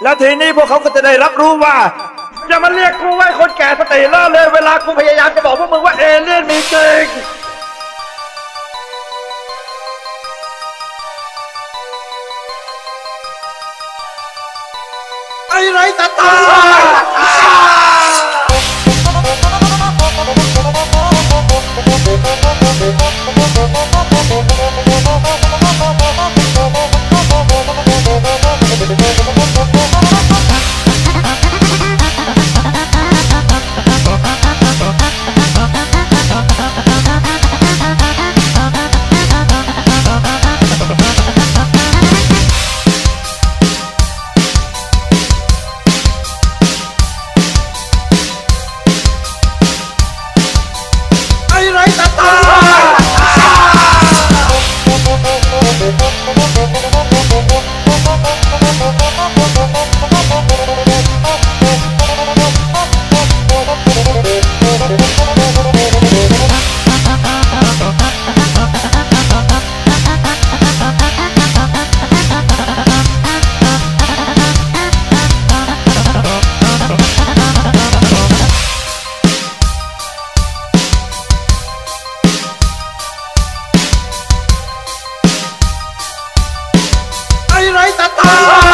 และทีนี้พวกเขาก็จะได้รับรู้ว่าอย่ามาเรียกกูว่าคนแก่สติล่าเลยเวลากูพยายามจะบอกพวกมึงว่าเอเลี่ยนมีจริงไอ้ไรตาตาไอ้ไรตาตา